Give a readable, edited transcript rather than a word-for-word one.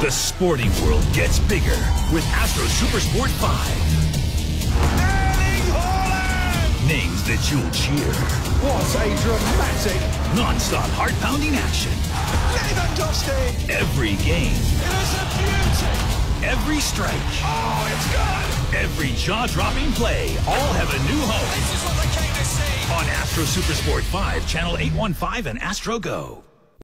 The sporting world gets bigger with Astro Supersport 5. Names that you'll cheer. What a dramatic, Non-stop heart-pounding action. Lewandowski. Every game. It is a beauty. Every strike. Oh, it's good. Every jaw-dropping play. All have a new home. This is what they came to see. On Astro Supersport 5, Channel 815 and Astro Go.